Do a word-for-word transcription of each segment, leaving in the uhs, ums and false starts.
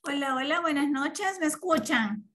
Hola, hola, buenas noches, ¿me escuchan?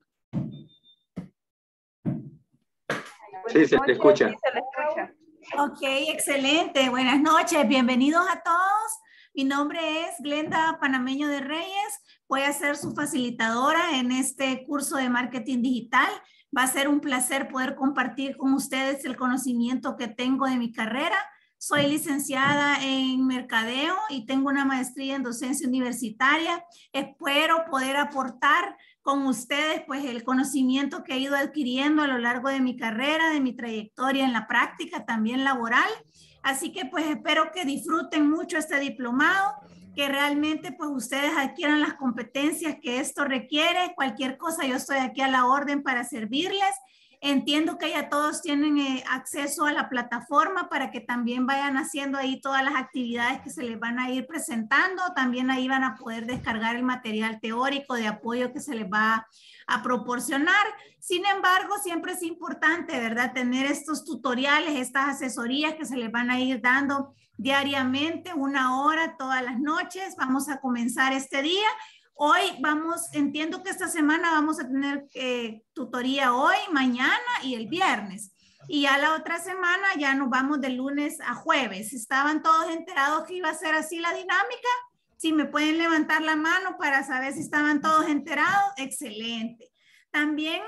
Sí, se le escucha. Sí, se le escucha. Ok, excelente, buenas noches, bienvenidos a todos. Mi nombre es Glenda Panameño de Reyes, voy a ser su facilitadora en este curso de marketing digital. Va a ser un placer poder compartir con ustedes el conocimiento que tengo de mi carrera. Soy licenciada en mercadeo y tengo una maestría en docencia universitaria. Espero poder aportar con ustedes pues el conocimiento que he ido adquiriendo a lo largo de mi carrera, de mi trayectoria en la práctica, también laboral. Así que pues espero que disfruten mucho este diplomado, que realmente pues ustedes adquieran las competencias que esto requiere. Cualquier cosa, yo estoy aquí a la orden para servirles. Entiendo que ya todos tienen eh, acceso a la plataforma para que también vayan haciendo ahí todas las actividades que se les van a ir presentando. También ahí van a poder descargar el material teórico de apoyo que se les va a proporcionar. Sin embargo, siempre es importante, ¿verdad?, tener estos tutoriales, estas asesorías que se les van a ir dando diariamente, una hora todas las noches. Vamos a comenzar este día. Hoy vamos, entiendo que esta semana vamos a tener eh, tutoría hoy, mañana y el viernes. Y ya la otra semana ya nos vamos de lunes a jueves. ¿Estaban todos enterados que iba a ser así la dinámica? Si me pueden levantar la mano para saber si estaban todos enterados, excelente. También,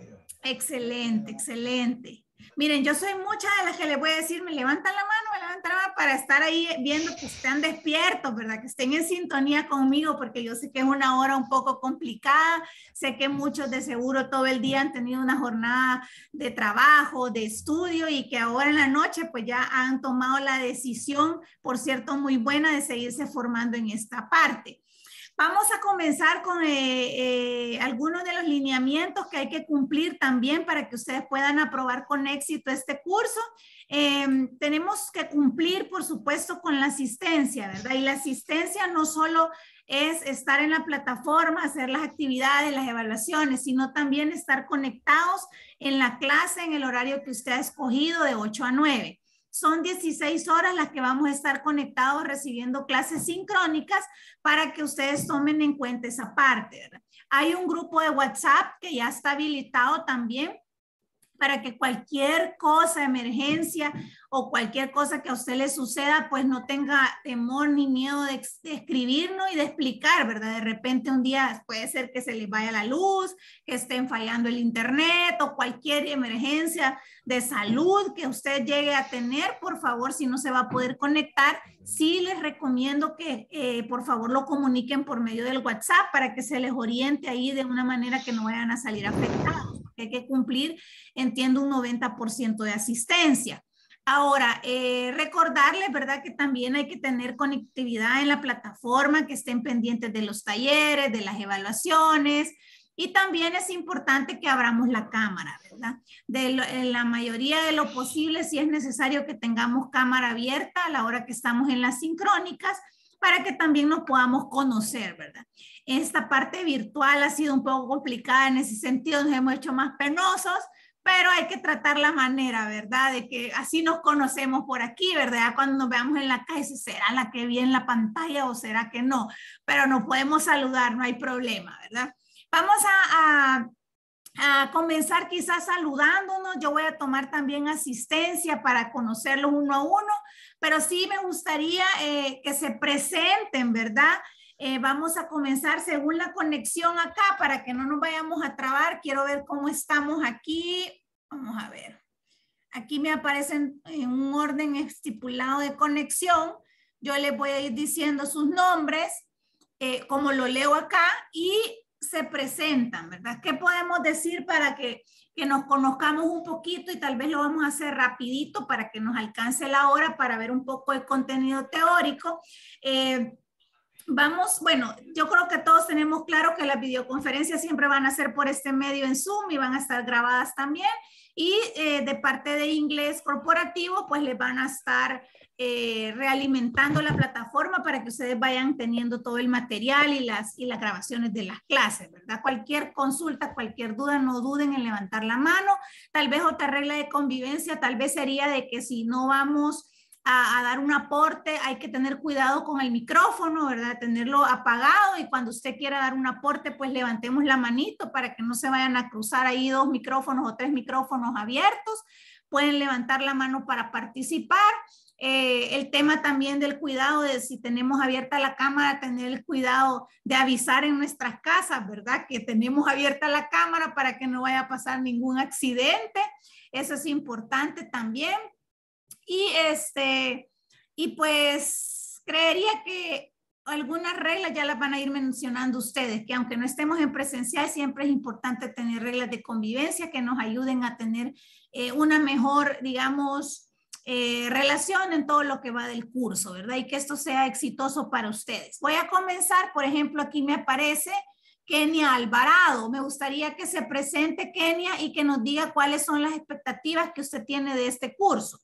excelente, excelente. Miren, yo soy muchas de las que les voy a decir, me levantan la mano, me levantan la mano para estar ahí viendo que estén despiertos, ¿verdad? Que estén en sintonía conmigo, porque yo sé que es una hora un poco complicada. Sé que muchos de seguro todo el día han tenido una jornada de trabajo, de estudio, y que ahora en la noche pues ya han tomado la decisión, por cierto, muy buena, de seguirse formando en esta parte. Vamos a comenzar con eh, eh, algunos de los lineamientos que hay que cumplir también para que ustedes puedan aprobar con éxito este curso. Eh, tenemos que cumplir, por supuesto, con la asistencia, ¿verdad? Y la asistencia no solo es estar en la plataforma, hacer las actividades, las evaluaciones, sino también estar conectados en la clase en el horario que usted ha escogido de ocho a nueve. Son dieciséis horas las que vamos a estar conectados recibiendo clases sincrónicas para que ustedes tomen en cuenta esa parte, ¿verdad? Hay un grupo de WhatsApp que ya está habilitado también para que cualquier cosa, emergencia o cualquier cosa que a usted le suceda, pues no tenga temor ni miedo de, de escribirnos y de explicar, ¿verdad? De repente un día puede ser que se les vaya la luz, que estén fallando el internet o cualquier emergencia de salud que usted llegue a tener. Por favor, si no se va a poder conectar, sí les recomiendo que eh, por favor lo comuniquen por medio del WhatsApp para que se les oriente ahí de una manera que no vayan a salir afectados. Hay que cumplir, entiendo, un noventa por ciento de asistencia. Ahora, eh, recordarles, ¿verdad?, que también hay que tener conectividad en la plataforma, que estén pendientes de los talleres, de las evaluaciones, y también es importante que abramos la cámara, ¿verdad? De lo, en la mayoría de lo posible, si es necesario que tengamos cámara abierta a la hora que estamos en las sincrónicas, para que también nos podamos conocer, ¿verdad? Esta parte virtual ha sido un poco complicada en ese sentido, nos hemos hecho más penosos, pero hay que tratar la manera, ¿verdad? De que así nos conocemos por aquí, ¿verdad? Cuando nos veamos en la calle, ¿será la que vi en la pantalla o será que no? Pero nos podemos saludar, no hay problema, ¿verdad? Vamos a, a, a comenzar quizás saludándonos. Yo voy a tomar también asistencia para conocerlos uno a uno, pero sí me gustaría eh, que se presenten, ¿verdad? Eh, vamos a comenzar según la conexión acá para que no nos vayamos a trabar. Quiero ver cómo estamos aquí. Vamos a ver. Aquí me aparecen en un orden estipulado de conexión. Yo les voy a ir diciendo sus nombres, eh, como lo leo acá, y se presentan, ¿verdad? ¿Qué podemos decir para que, que nos conozcamos un poquito? Y tal vez lo vamos a hacer rapidito para que nos alcance la hora para ver un poco el contenido teórico. Eh, Vamos, bueno, yo creo que todos tenemos claro que las videoconferencias siempre van a ser por este medio en Zoom y van a estar grabadas también. Y eh, de parte de inglés corporativo, pues les van a estar eh, realimentando la plataforma para que ustedes vayan teniendo todo el material y las, y las grabaciones de las clases, ¿verdad? Cualquier consulta, cualquier duda, no duden en levantar la mano. Tal vez otra regla de convivencia, tal vez sería de que si no vamos a, a dar un aporte, hay que tener cuidado con el micrófono, ¿verdad? Tenerlo apagado y cuando usted quiera dar un aporte, pues levantemos la manito para que no se vayan a cruzar ahí dos micrófonos o tres micrófonos abiertos. Pueden levantar la mano para participar. Eh, el tema también del cuidado de si tenemos abierta la cámara, tener el cuidado de avisar en nuestras casas, ¿verdad? Que tenemos abierta la cámara para que no vaya a pasar ningún accidente. Eso es importante también. Y, este, y pues creería que algunas reglas ya las van a ir mencionando ustedes, que aunque no estemos en presencial, siempre es importante tener reglas de convivencia que nos ayuden a tener eh, una mejor, digamos, eh, relación en todo lo que va del curso, ¿verdad? Y que esto sea exitoso para ustedes. Voy a comenzar, por ejemplo, aquí me aparece Kenia Alvarado. Me gustaría que se presente Kenia y que nos diga cuáles son las expectativas que usted tiene de este curso.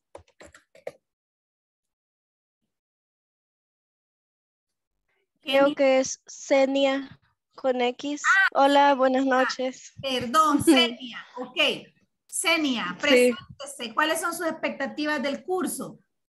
Creo que es Senia con X. Ah, hola, buenas noches. Perdón, Senia. Ok. Senia, preséntese. Sí. ¿Cuáles son sus expectativas del curso?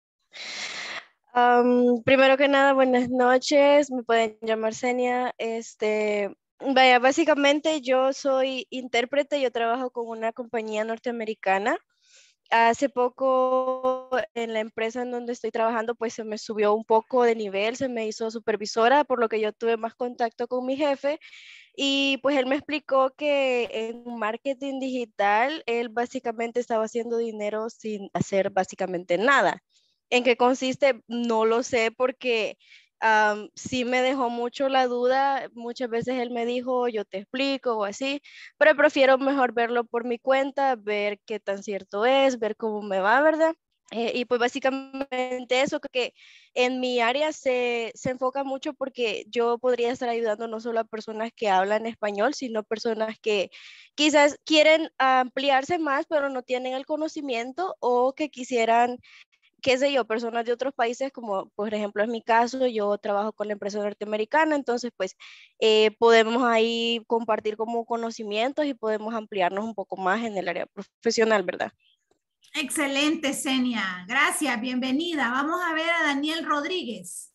Um, primero que nada, buenas noches. Me pueden llamar Senia. Este, vaya, básicamente yo soy intérprete. Yo trabajo con una compañía norteamericana. Hace poco en la empresa en donde estoy trabajando, pues se me subió un poco de nivel, se me hizo supervisora, por lo que yo tuve más contacto con mi jefe y pues él me explicó que en marketing digital él básicamente estaba haciendo dinero sin hacer básicamente nada. ¿En qué consiste? No lo sé porque Um, sí me dejó mucho la duda, muchas veces él me dijo, yo te explico o así, pero prefiero mejor verlo por mi cuenta, ver qué tan cierto es, ver cómo me va, ¿verdad? Eh, y pues básicamente eso, que en mi área se, se enfoca mucho porque yo podría estar ayudando no solo a personas que hablan español, sino personas que quizás quieren ampliarse más, pero no tienen el conocimiento o que quisieran qué sé yo, personas de otros países, como por ejemplo en mi caso, yo trabajo con la empresa norteamericana, entonces pues eh, podemos ahí compartir como conocimientos y podemos ampliarnos un poco más en el área profesional, ¿verdad? Excelente, Senia. Gracias, bienvenida. Vamos a ver a Daniel Rodríguez.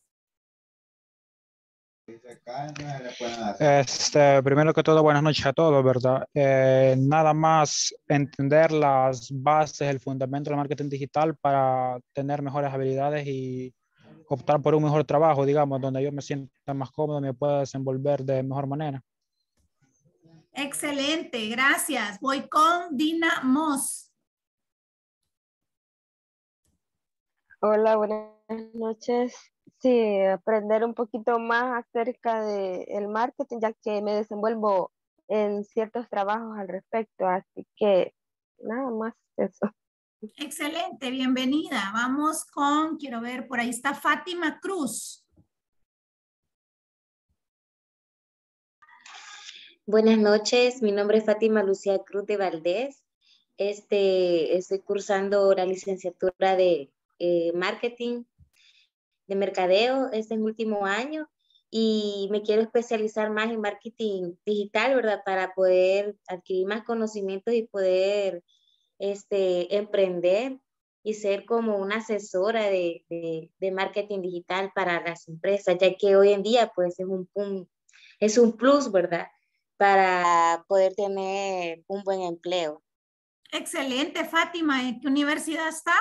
Este, primero que todo, buenas noches a todos, ¿verdad? Eh, nada más entender las bases, el fundamento del marketing digital para tener mejores habilidades y optar por un mejor trabajo, digamos, donde yo me sienta más cómodo, me pueda desenvolver de mejor manera. Excelente, gracias. Voy con Dina Moss. Hola, buenas noches. Sí, aprender un poquito más acerca del marketing, ya que me desenvuelvo en ciertos trabajos al respecto, así que nada más eso. Excelente, bienvenida. Vamos con, quiero ver, por ahí está Fátima Cruz. Buenas noches, mi nombre es Fátima Lucía Cruz de Valdés. Este, estoy cursando la licenciatura de eh, marketing, de mercadeo, este es mi último año y me quiero especializar más en marketing digital, ¿verdad? Para poder adquirir más conocimientos y poder este, emprender y ser como una asesora de, de, de marketing digital para las empresas, ya que hoy en día pues es un, un, es un plus, ¿verdad? Para poder tener un buen empleo. Excelente, Fátima. ¿En qué universidad está?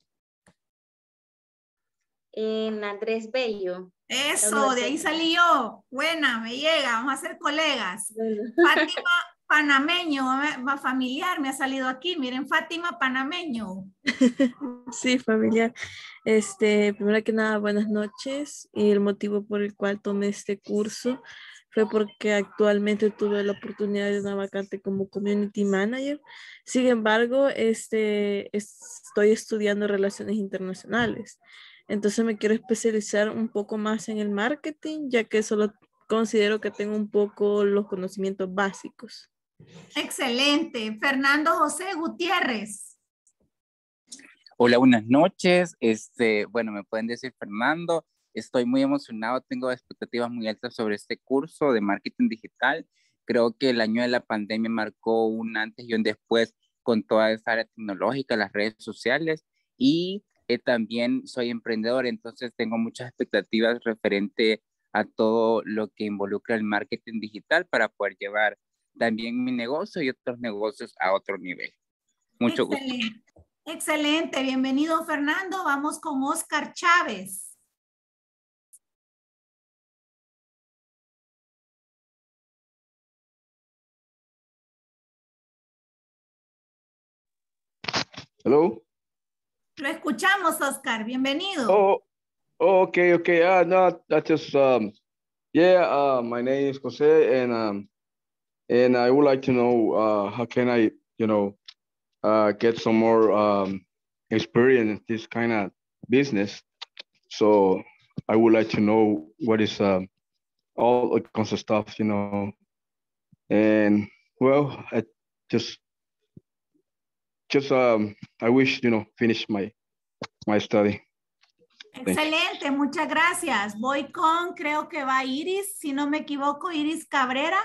En Andrés Bello. Eso, de ahí salí yo. Buena, me llega, vamos a ser colegas. Fátima Panameño, va familiar, me ha salido aquí. Miren, Fátima Panameño. Sí, familiar. Este, primero que nada, buenas noches. Y el motivo por el cual tomé este curso fue porque actualmente tuve la oportunidad de una vacante como Community Manager. Sin embargo, este, estoy estudiando Relaciones Internacionales. Entonces me quiero especializar un poco más en el marketing, ya que solo considero que tengo un poco los conocimientos básicos. Excelente. Fernando José Gutiérrez. Hola, buenas noches. Este, bueno, me pueden decir Fernando. Estoy muy emocionado, tengo expectativas muy altas sobre este curso de marketing digital. Creo que el año de la pandemia marcó un antes y un después con toda esta área tecnológica, las redes sociales, y Eh, también soy emprendedor, entonces tengo muchas expectativas referente a todo lo que involucra el marketing digital para poder llevar también mi negocio y otros negocios a otro nivel. Mucho Excelente. gusto. Excelente, bienvenido Fernando. Vamos con Oscar Chávez. Hello. Lo escuchamos, Oscar. Bienvenido. Oh, oh okay, okay. Uh, no, that's just um, yeah. Uh, my name is Jose, and um, and I would like to know uh, how can I, you know, uh, get some more um, experience in this kind of business. So I would like to know what is um, all the kinds of stuff, you know, and well, I just just um, I wish, you know, finish my my study. Excelente, muchas gracias. Voy con, creo que va Iris, si no me equivoco, Iris Cabrera.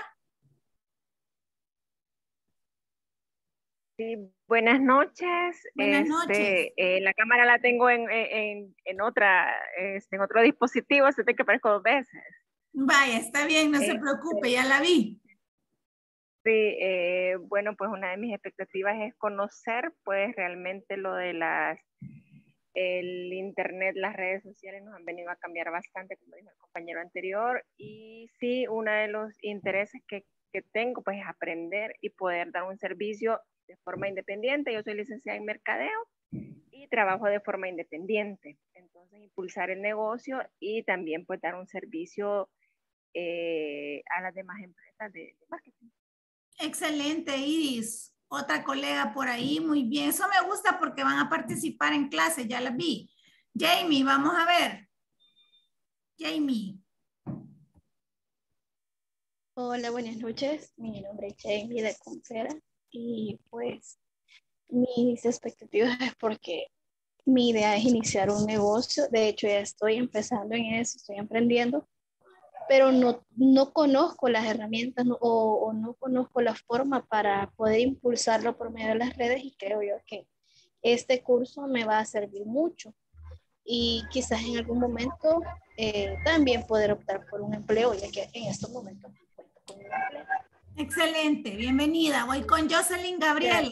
Sí, buenas noches. Buenas este, noches. Eh, la cámara la tengo en, en, en, otra, este, en otro dispositivo, así que aparezco dos veces. Vaya, está bien, no se preocupe, ya la vi. Sí, eh, bueno, pues una de mis expectativas es conocer, pues realmente lo de las, el internet, las redes sociales nos han venido a cambiar bastante, como dijo el compañero anterior, y sí, uno de los intereses que, que tengo, pues es aprender y poder dar un servicio de forma independiente. Yo soy licenciada en mercadeo y trabajo de forma independiente. Entonces, impulsar el negocio y también pues dar un servicio eh, a las demás empresas de, de marketing. Excelente, Iris. Otra colega por ahí, muy bien. Eso me gusta porque van a participar en clase, ya las vi. Jamie, vamos a ver. Jamie. Hola, buenas noches. Mi nombre es Jamie de Confera y pues mis expectativas es porque mi idea es iniciar un negocio. De hecho, ya estoy empezando en eso, estoy emprendiendo, pero no, no conozco las herramientas no, o, o no conozco la forma para poder impulsarlo por medio de las redes y creo yo que este curso me va a servir mucho y quizás en algún momento eh, también poder optar por un empleo, ya que en estos momentos cuento con un empleo. Excelente, bienvenida. Voy con Jocelyn Gabriela.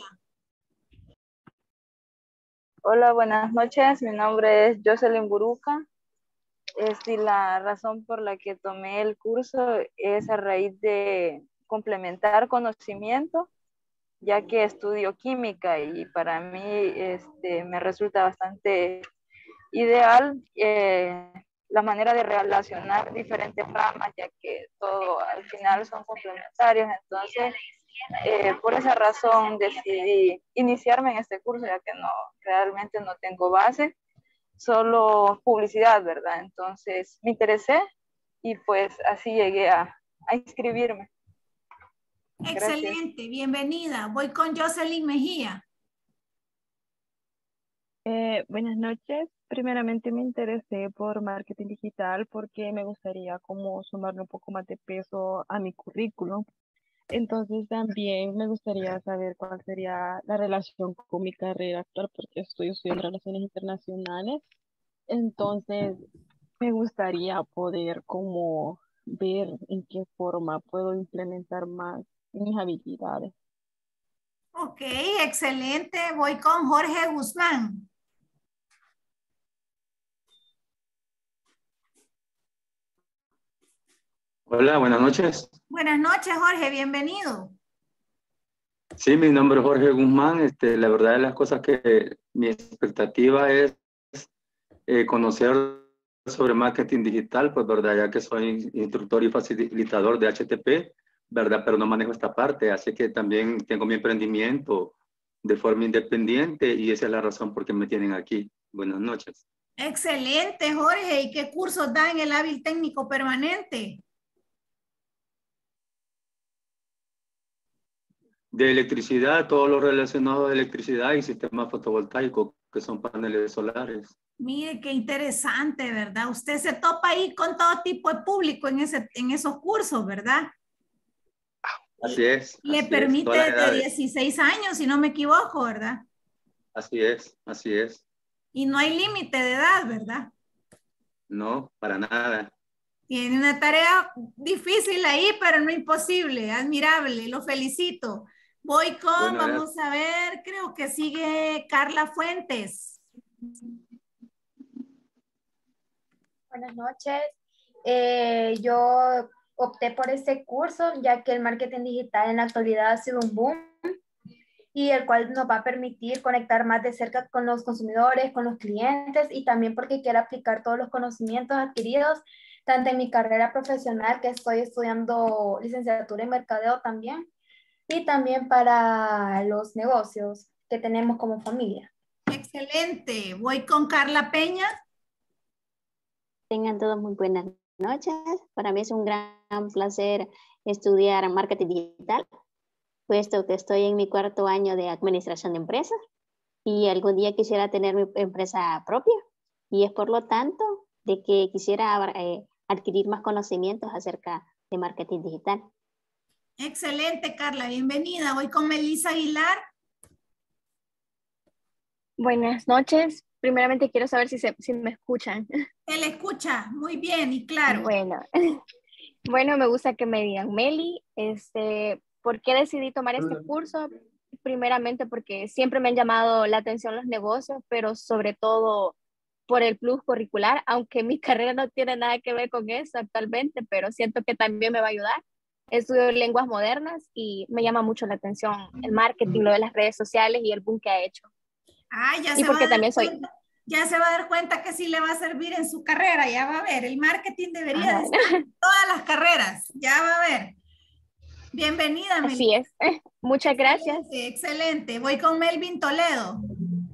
Hola, buenas noches. Mi nombre es Jocelyn Buruca. Este, la razón por la que tomé el curso es a raíz de complementar conocimiento, ya que estudio química y para mí este, me resulta bastante ideal eh, la manera de relacionar diferentes ramas, ya que todo al final son complementarios. Entonces, eh, por esa razón decidí iniciarme en este curso, ya que no, realmente no tengo base, solo publicidad, ¿verdad? Entonces me interesé y pues así llegué a, a inscribirme. Excelente, gracias. Bienvenida. Voy con Jocelyn Mejía. Eh, buenas noches. Primeramente me interesé por marketing digital porque me gustaría como sumarle un poco más de peso a mi currículum. Entonces también me gustaría saber cuál sería la relación con mi carrera actual porque estoy estudiando relaciones internacionales. Entonces me gustaría poder como ver en qué forma puedo implementar más mis habilidades. Ok, excelente. Voy con Jorge Guzmán. Hola, buenas noches. Buenas noches, Jorge, bienvenido. Sí, mi nombre es Jorge Guzmán. Este, la verdad de las cosas que mi expectativa es eh, conocer sobre marketing digital, pues verdad, ya que soy instructor y facilitador de H T P, verdad, pero no manejo esta parte, así que también tengo mi emprendimiento de forma independiente y esa es la razón por qué me tienen aquí. Buenas noches. Excelente, Jorge. ¿Y qué cursos da en el hábil técnico permanente? De electricidad, todo lo relacionado a electricidad y sistemas fotovoltaicos, que son paneles solares. Mire, qué interesante, ¿verdad? Usted se topa ahí con todo tipo de público en, ese, en esos cursos, ¿verdad? Así es. Le así permite es, de dieciséis años, si no me equivoco, ¿verdad? Así es, así es. Y no hay límite de edad, ¿verdad? No, para nada. Tiene una tarea difícil ahí, pero no imposible, admirable, lo felicito. Voy con, Bueno, vamos a ver, creo que sigue Carla Fuentes. Buenas noches. Eh, yo opté por este curso ya que el marketing digital en la actualidad ha sido un boom y el cual nos va a permitir conectar más de cerca con los consumidores, con los clientes y también porque quiero aplicar todos los conocimientos adquiridos tanto en mi carrera profesional que estoy estudiando licenciatura en mercadeo también y también para los negocios que tenemos como familia. Excelente. Voy con Carla Peña. Tengan todos muy buenas noches. Para mí es un gran placer estudiar marketing digital, puesto que estoy en mi cuarto año de administración de empresas y algún día quisiera tener mi empresa propia. Y es por lo tanto de que quisiera eh, adquirir más conocimientos acerca de marketing digital. Excelente, Carla. Bienvenida. Voy con Melissa Aguilar. Buenas noches. Primeramente quiero saber si, se, si me escuchan. Se le escucha muy bien y claro. Bueno, bueno, me gusta que me digan, Meli, este, ¿por qué decidí tomar este curso? Primeramente porque siempre me han llamado la atención los negocios, pero sobre todo por el plus curricular, aunque mi carrera no tiene nada que ver con eso actualmente, pero siento que también me va a ayudar. Estudio lenguas modernas y me llama mucho la atención el marketing, lo de las redes sociales y el boom que ha hecho. Ah, ya y se porque va a dar también soy... cuenta, ya se va a dar cuenta que sí le va a servir en su carrera, ya va a ver. El marketing debería de estar en todas las carreras, ya va a ver. Bienvenida, Melissa. Así es. Muchas gracias. Excelente, excelente. Voy con Melvin Toledo.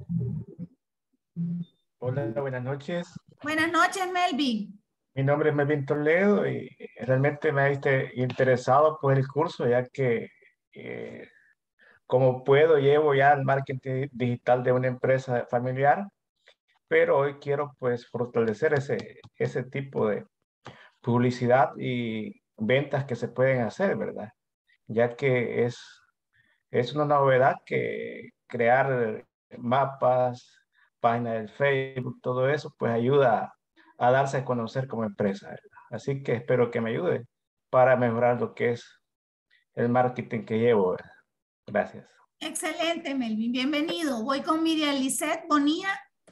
Hola, buenas noches. Buenas noches, Melvin. Mi nombre es Melvin Toledo y realmente me ha este, interesado por el curso, ya que eh, como puedo, llevo ya el marketing digital de una empresa familiar, pero hoy quiero pues fortalecer ese, ese tipo de publicidad y ventas que se pueden hacer, ¿verdad? Ya que es, es una novedad que crear mapas, páginas del Facebook, todo eso, pues ayuda a darse a conocer como empresa, ¿verdad? Así que espero que me ayude para mejorar lo que es el marketing que llevo, ¿verdad? Gracias. Excelente, Melvin. Bienvenido. Voy con Miriam Lisset Bonilla.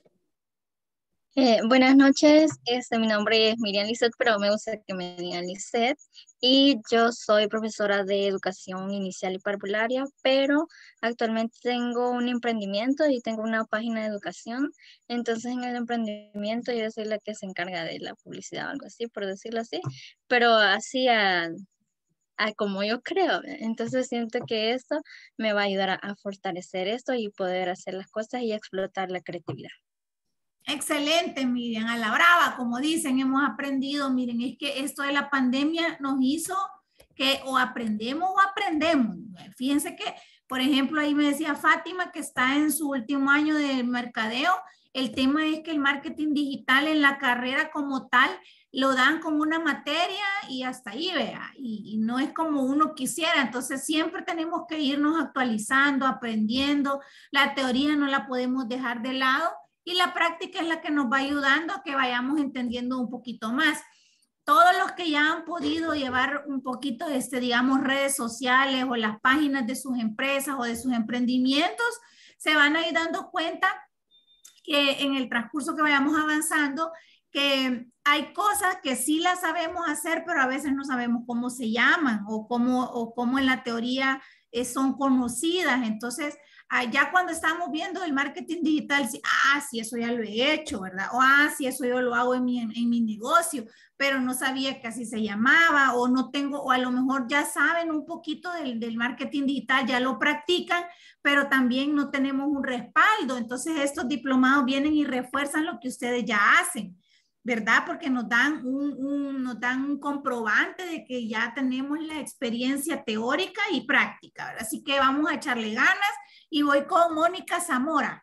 Eh, buenas noches, este, mi nombre es Miriam Lisset, pero me gusta que me digan Lisset, y yo soy profesora de educación inicial y parvularia, pero actualmente tengo un emprendimiento y tengo una página de educación. Entonces en el emprendimiento yo soy la que se encarga de la publicidad o algo así, por decirlo así, pero así a, a como yo creo. Entonces siento que esto me va a ayudar a, a fortalecer esto y poder hacer las cosas y explotar la creatividad. Excelente, Miriam, a la brava, como dicen, hemos aprendido. Miren, es que esto de la pandemia nos hizo que o aprendemos o aprendemos. Fíjense que, por ejemplo, ahí me decía Fátima que está en su último año de mercadeo. El tema es que el marketing digital en la carrera como tal lo dan como una materia y hasta ahí, vea, y, y no es como uno quisiera. Entonces siempre tenemos que irnos actualizando, aprendiendo. La teoría no la podemos dejar de lado. Y la práctica es la que nos va ayudando a que vayamos entendiendo un poquito más. Todos los que ya han podido llevar un poquito, este, digamos, redes sociales o las páginas de sus empresas o de sus emprendimientos, se van a ir dando cuenta que en el transcurso que vayamos avanzando, que hay cosas que sí las sabemos hacer, pero a veces no sabemos cómo se llaman o cómo, o cómo en la teoría eh, son conocidas. Entonces, ya cuando estamos viendo el marketing digital, sí, ah, sí, eso ya lo he hecho, ¿verdad? O ah, sí, eso yo lo hago en mi, en mi negocio, pero no sabía que así se llamaba, o no tengo, o a lo mejor ya saben un poquito del, del marketing digital, ya lo practican, pero también no tenemos un respaldo. Entonces estos diplomados vienen y refuerzan lo que ustedes ya hacen, ¿verdad? Porque nos dan un, un, nos dan un comprobante de que ya tenemos la experiencia teórica y práctica, ¿verdad? Así que vamos a echarle ganas. Y voy con Mónica Zamora.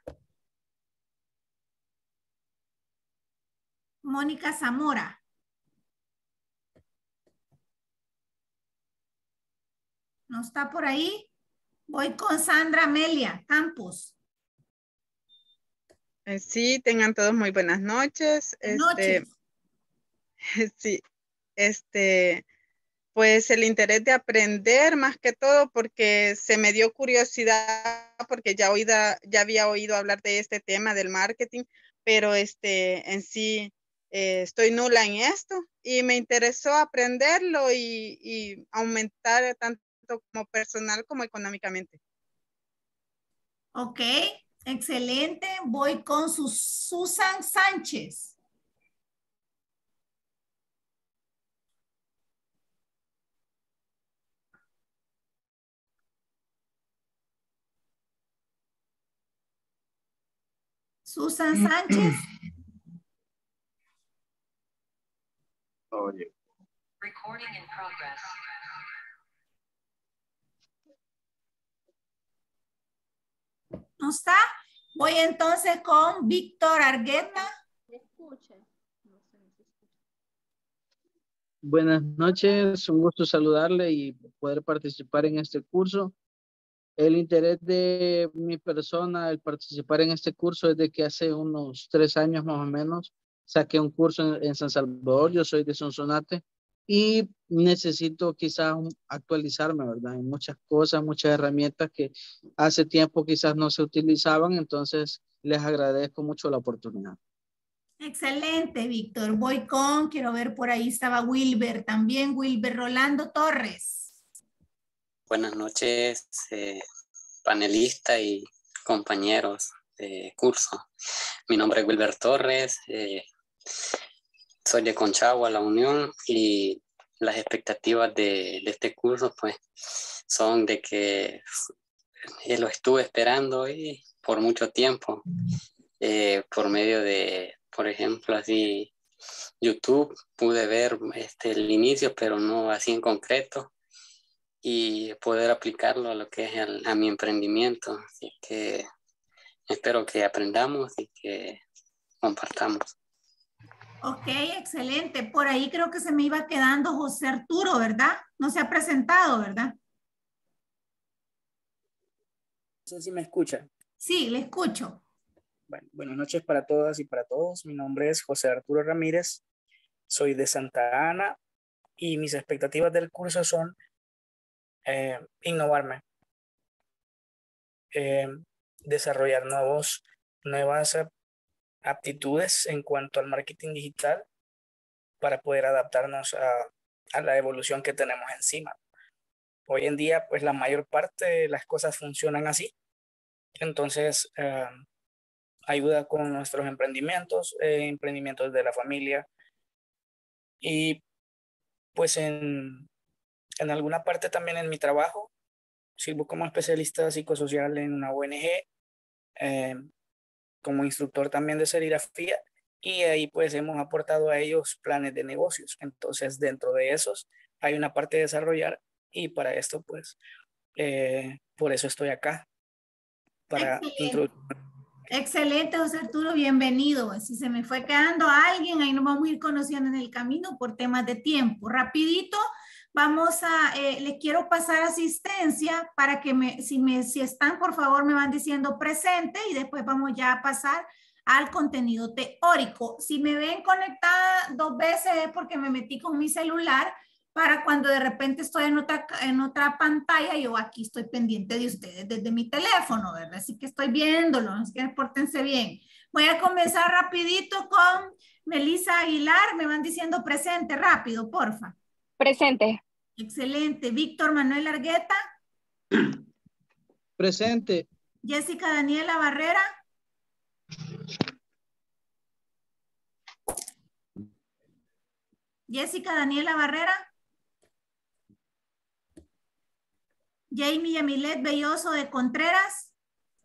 Mónica Zamora. ¿No está por ahí? Voy con Sandra Amelia Campos. Eh, sí, tengan todos muy buenas noches. Buenas este, noches. Sí, este, pues el interés de aprender más que todo porque se me dio curiosidad porque ya, oída, ya había oído hablar de este tema del marketing, pero este, en sí eh, estoy nula en esto y me interesó aprenderlo y, y aumentar tanto como personal como económicamente. Ok, excelente. Voy con su Susan Sánchez. Susan Sánchez. Oh, yeah. Recording in progress. ¿No está? Voy entonces con Víctor Argueta. Buenas noches, un gusto saludarle y poder participar en este curso. El interés de mi persona al participar en este curso es de que hace unos tres años más o menos saqué un curso en, en San Salvador, yo soy de Sonsonate y necesito quizás un- actualizarme, ¿verdad? En muchas cosas, muchas herramientas que hace tiempo quizás no se utilizaban, entonces les agradezco mucho la oportunidad. Excelente, Víctor. Voy con, quiero ver, por ahí estaba Wilber también, Wilber Rolando Torres. Buenas noches, eh, panelista y compañeros de curso. Mi nombre es Wilber Torres, eh, soy de Conchagua, La Unión, y las expectativas de, de este curso pues son de que eh, lo estuve esperando y por mucho tiempo, eh, por medio de, por ejemplo, así YouTube, pude ver este, el inicio, pero no así en concreto, y poder aplicarlo a lo que es el- a mi emprendimiento. Así que espero que aprendamos y que compartamos. Ok, excelente. Por ahí creo que se me iba quedando José Arturo, ¿verdad? No se ha presentado, ¿verdad? No sé si me escucha. Sí, le escucho. Bueno, buenas noches para todas y para todos. Mi nombre es José Arturo Ramírez. Soy de Santa Ana y mis expectativas del curso son eh, innovarme, eh, desarrollar nuevos, nuevas ap- aptitudes en cuanto al marketing digital para poder adaptarnos a, a la evolución que tenemos encima. Hoy en día, pues la mayor parte de las cosas funcionan así. Entonces, eh, ayuda con nuestros emprendimientos, eh, emprendimientos de la familia y pues en, en alguna parte también en mi trabajo sirvo como especialista psicosocial en una O N G, eh, como instructor también de serigrafía y ahí pues hemos aportado a ellos planes de negocios. Entonces dentro de esos hay una parte de desarrollar y para esto pues eh, por eso estoy acá para introducir. Excelente, José Arturo, bienvenido. Si se me fue quedando alguien, ahí nos vamos a ir conociendo en el camino por temas de tiempo. Rapidito, vamos a, eh, les quiero pasar asistencia para que me, si, me, si están, por favor, me van diciendo presente y después vamos ya a pasar al contenido teórico. Si me ven conectada dos veces es porque me metí con mi celular para cuando de repente estoy en otra, en otra pantalla, yo aquí estoy pendiente de ustedes desde mi teléfono, ¿verdad? Así que estoy viéndolo, así que pórtense bien. Voy a comenzar rapidito con Melissa Aguilar, me van diciendo presente, rápido, porfa. Presente. Excelente. Víctor Manuel Argueta. Presente. Jessica Daniela Barrera. Jessica Daniela Barrera. Jamie Yamilet Belloso de Contreras.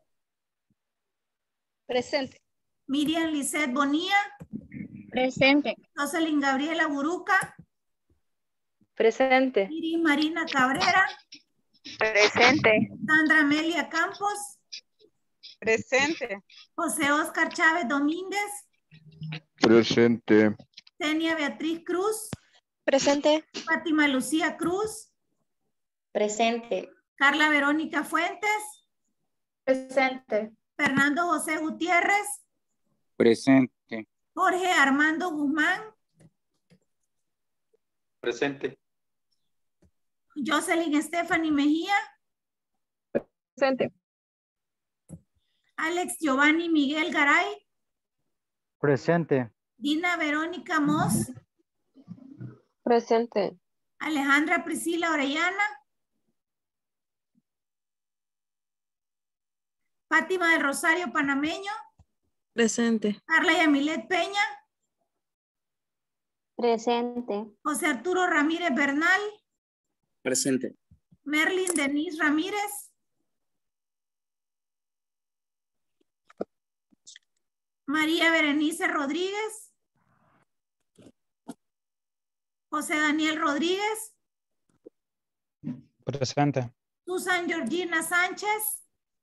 Presente. Miriam Lisset Bonilla. Presente. Jocelyn Gabriela Buruca. Presente. Iris Marina Cabrera. Presente. Sandra Amelia Campos. Presente. José Oscar Chávez Domínguez. Presente. Tenia Beatriz Cruz. Presente. Fátima Lucía Cruz. Presente. Carla Verónica Fuentes. Presente. Fernando José Gutiérrez. Presente. Jorge Armando Guzmán. Presente. Jocelyn Stephanie Mejía. Presente. Alex Giovanni Miguel Garay. Presente. Dina Verónica Moss. Presente. Alejandra Priscila Orellana. Fátima del Rosario Panameño. Presente. Carla Yamilet Peña. Presente. José Arturo Ramírez Bernal. Presente. Merlin Denise Ramírez. María Berenice Rodríguez. José Daniel Rodríguez. Presente. Susan Georgina Sánchez.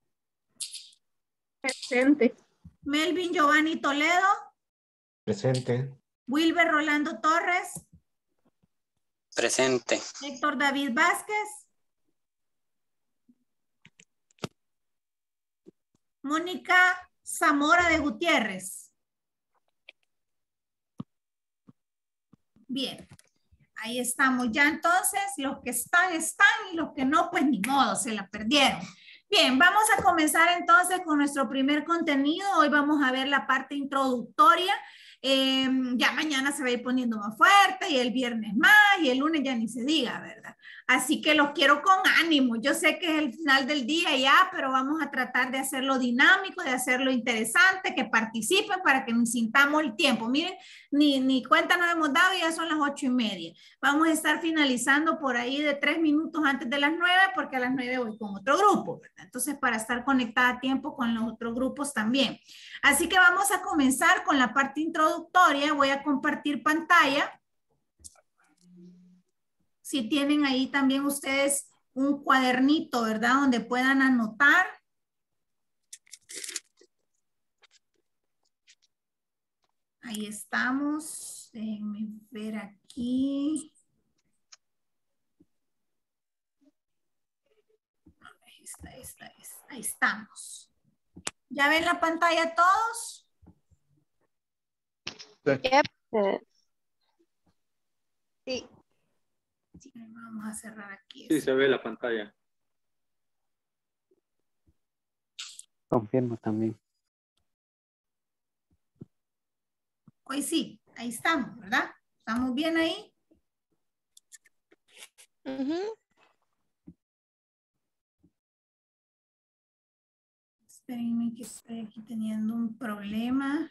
Presente. Melvin Giovanni Toledo. Presente. Wilber Rolando Torres. Presente. Héctor David Vázquez. Mónica Zamora de Gutiérrez. Bien, ahí estamos ya entonces. Los que están, están y los que no, pues ni modo, se la perdieron. Bien, vamos a comenzar entonces con nuestro primer contenido. Hoy vamos a ver la parte introductoria. Eh, ya mañana se va a ir poniendo más fuerte y el viernes más y el lunes ya ni se diga, ¿verdad? Así que los quiero con ánimo. Yo sé que es el final del día ya, pero vamos a tratar de hacerlo dinámico, de hacerlo interesante, que participen para que nos sintamos el tiempo. Miren, ni, ni cuenta nos hemos dado y ya son las ocho y media. Vamos a estar finalizando por ahí de tres minutos antes de las nueve, porque a las nueve voy con otro grupo, ¿verdad? Entonces, para estar conectada a tiempo con los otros grupos también. Así que vamos a comenzar con la parte introductoria. Voy a compartir pantalla. Si tienen ahí también ustedes un cuadernito, ¿verdad? Donde puedan anotar. Ahí estamos. Déjenme ver aquí. Ahí está, ahí está, ahí está. Ahí estamos. ¿Ya ven la pantalla todos? Yep. Sí. Sí, vamos a cerrar aquí. Sí, se ve la pantalla. Confirmo también. Hoy sí, ahí estamos, ¿verdad? ¿Estamos bien ahí? Uh-huh. Espérenme que estoy aquí teniendo un problema.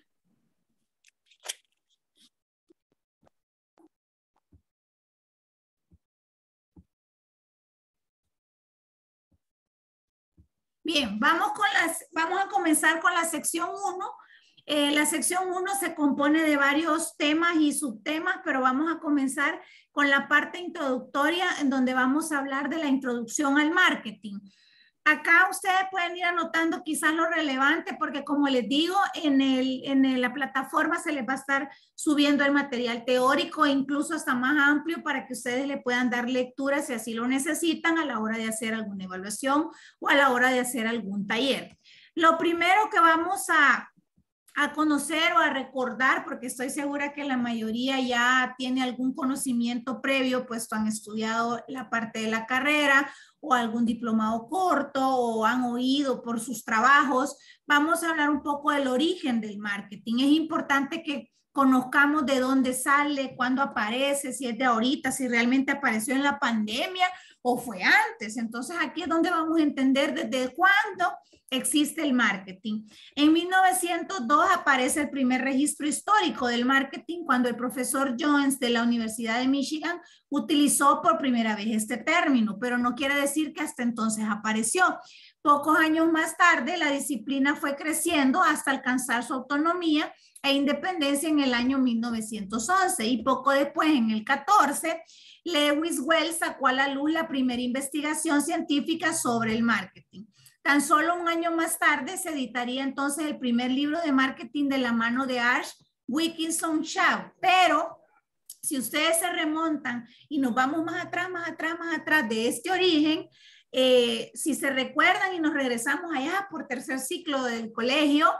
Bien, vamos, con las, vamos a comenzar con la sección uno. Eh, la sección uno se compone de varios temas y subtemas, pero vamos a comenzar con la parte introductoria en donde vamos a hablar de la introducción al marketing. Acá ustedes pueden ir anotando quizás lo relevante porque como les digo, en, el, en el, la plataforma se les va a estar subiendo el material teórico e incluso hasta más amplio para que ustedes le puedan dar lectura si así lo necesitan a la hora de hacer alguna evaluación o a la hora de hacer algún taller. Lo primero que vamos a, a conocer o a recordar, porque estoy segura que la mayoría ya tiene algún conocimiento previo, puesto han estudiado la parte de la carrera o algún diplomado corto o han oído por sus trabajos. Vamos a hablar un poco del origen del marketing. Es importante que conozcamos de dónde sale, cuándo aparece, si es de ahorita, si realmente apareció en la pandemia o fue antes. Entonces aquí es donde vamos a entender desde cuándo existe el marketing. En mil novecientos dos aparece el primer registro histórico del marketing cuando el profesor Jones de la Universidad de Michigan utilizó por primera vez este término, pero no quiere decir que hasta entonces apareció. Pocos años más tarde, la disciplina fue creciendo hasta alcanzar su autonomía e independencia en el año mil novecientos once y poco después, en el catorce, Lewis Wells sacó a la luz la primera investigación científica sobre el marketing. Tan solo un año más tarde se editaría entonces el primer libro de marketing de la mano de Ash Wilkinson Shaw, pero si ustedes se remontan y nos vamos más atrás, más atrás, más atrás de este origen, eh, si se recuerdan y nos regresamos allá por tercer ciclo del colegio,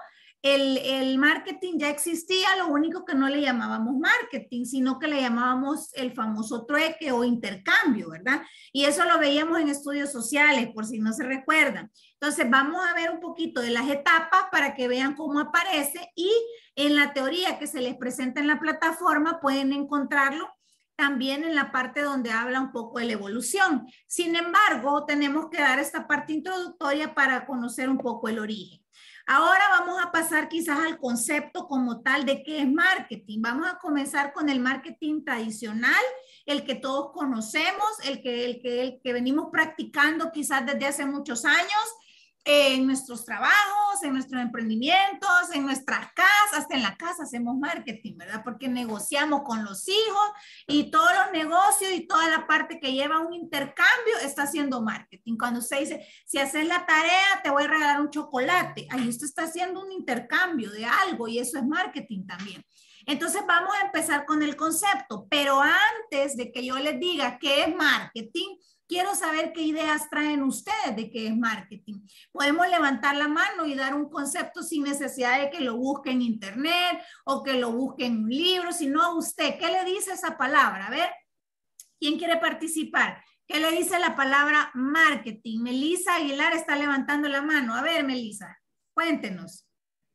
El, el marketing ya existía, lo único que no le llamábamos marketing, sino que le llamábamos el famoso trueque o intercambio, ¿verdad? Y eso lo veíamos en estudios sociales, por si no se recuerdan. Entonces, vamos a ver un poquito de las etapas para que vean cómo aparece y en la teoría que se les presenta en la plataforma pueden encontrarlo también en la parte donde habla un poco de la evolución. Sin embargo, tenemos que dar esta parte introductoria para conocer un poco el origen. Ahora vamos a pasar quizás al concepto como tal de qué es marketing. Vamos a comenzar con el marketing tradicional, el que todos conocemos, el que, el que, el que venimos practicando quizás desde hace muchos años, eh, en nuestros trabajos, en nuestros emprendimientos, en nuestras casas, hasta en la casa hacemos marketing, ¿verdad? Porque negociamos con los hijos y todos los negocios y toda la parte que lleva un intercambio está haciendo marketing. Cuando usted dice, si haces la tarea, te voy a regalar un chocolate. Ahí usted está haciendo un intercambio de algo y eso es marketing también. Entonces vamos a empezar con el concepto, pero antes de que yo les diga qué es marketing, quiero saber qué ideas traen ustedes de qué es marketing. Podemos levantar la mano y dar un concepto sin necesidad de que lo busque en internet o que lo busque en un libro, sino usted, ¿qué le dice esa palabra? A ver, ¿quién quiere participar? ¿Qué le dice la palabra marketing? Melissa Aguilar está levantando la mano. A ver, Melissa, cuéntenos.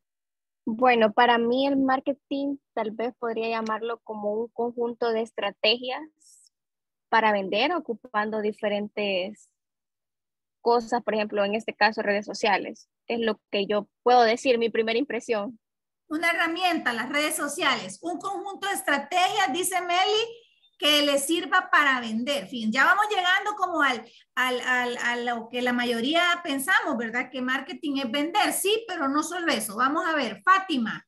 Bueno, para mí el marketing tal vez podría llamarlo como un conjunto de estrategias para vender, ocupando diferentes cosas, por ejemplo, en este caso redes sociales. Es lo que yo puedo decir, mi primera impresión. Una herramienta, las redes sociales, un conjunto de estrategias, dice Meli, que le sirva para vender. Fin, ya vamos llegando como al, al, al, a lo que la mayoría pensamos, ¿verdad? Que marketing es vender, sí, pero no solo eso. Vamos a ver, Fátima.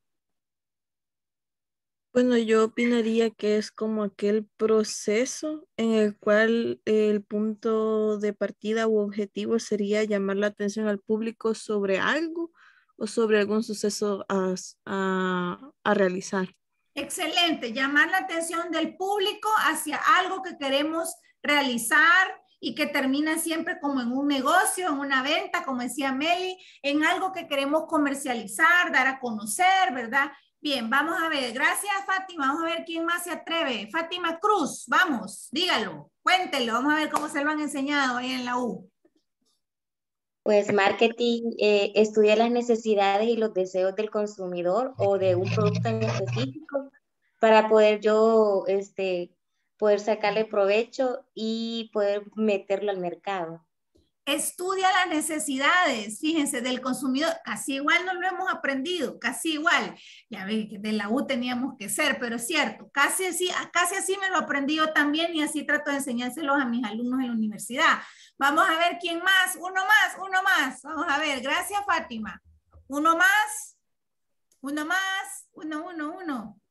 Bueno, yo opinaría que es como aquel proceso en el cual el punto de partida u objetivo sería llamar la atención al público sobre algo o sobre algún suceso a, a, a realizar. Excelente, llamar la atención del público hacia algo que queremos realizar y que termina siempre como en un negocio, en una venta, como decía Meli, en algo que queremos comercializar, dar a conocer, ¿verdad? Bien, vamos a ver. Gracias, Fátima. Vamos a ver quién más se atreve. Fátima Cruz, vamos, dígalo, cuéntelo. Vamos a ver cómo se lo han enseñado ahí en la U. Pues marketing eh, estudia las necesidades y los deseos del consumidor o de un producto en específico para poder yo este, poder sacarle provecho y poder meterlo al mercado. Estudia las necesidades, fíjense, del consumidor. Casi igual no lo hemos aprendido, casi igual. Ya ven que de la U teníamos que ser, pero es cierto, casi así, casi así me lo aprendí yo también y así trato de enseñárselos a mis alumnos en la universidad. Vamos a ver quién más, uno más, uno más. Vamos a ver, gracias Fátima. Uno más, uno más, uno, uno, uno.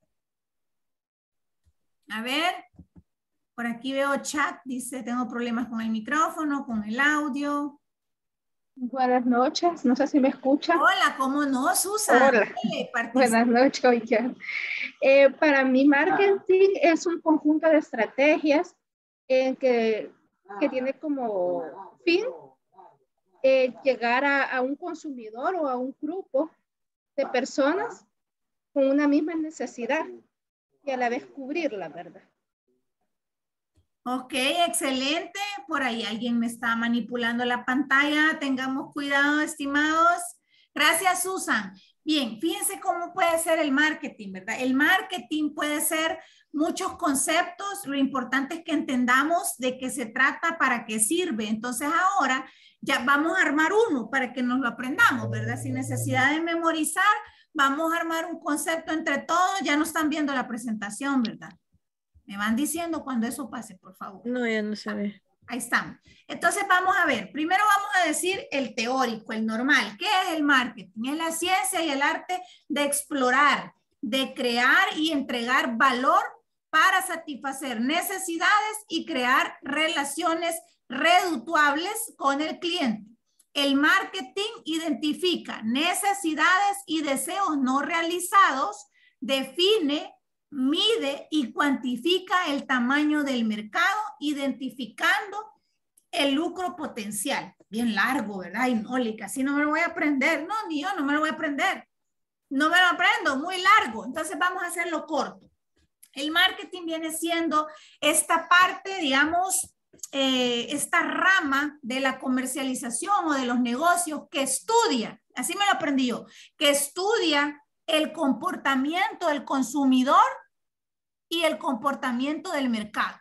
A ver. Por aquí veo chat, dice, tengo problemas con el micrófono, con el audio. Buenas noches, no sé si me escuchan. Hola, ¿cómo no, Susan? Hola, buenas noches, oigan. Eh, para mí marketing es un conjunto de estrategias en que, que tiene como fin eh, llegar a, a un consumidor o a un grupo de personas con una misma necesidad y a la vez cubrirla, ¿verdad? Ok, excelente. Por ahí alguien me está manipulando la pantalla. Tengamos cuidado, estimados. Gracias, Susan. Bien, fíjense cómo puede ser el marketing, ¿verdad? El marketing puede ser muchos conceptos. Lo importante es que entendamos de qué se trata, para qué sirve. Entonces ahora ya vamos a armar uno para que nos lo aprendamos, ¿verdad? Sin necesidad de memorizar, vamos a armar un concepto entre todos. Ya no están viendo la presentación, ¿verdad? Me van diciendo cuando eso pase, por favor. No, ya no se ve. Ahí estamos. Entonces vamos a ver. Primero vamos a decir el teórico, el normal. ¿Qué es el marketing? Es la ciencia y el arte de explorar, de crear y entregar valor para satisfacer necesidades y crear relaciones redituables con el cliente. El marketing identifica necesidades y deseos no realizados, define, mide y cuantifica el tamaño del mercado, identificando el lucro potencial. Bien largo, ¿verdad? Y no, casi no me lo voy a aprender. No, ni yo no me lo voy a aprender. No me lo aprendo, muy largo. Entonces vamos a hacerlo corto. El marketing viene siendo esta parte, digamos, eh, esta rama de la comercialización o de los negocios que estudia, así me lo aprendí yo, que estudia el comportamiento del consumidor y el comportamiento del mercado.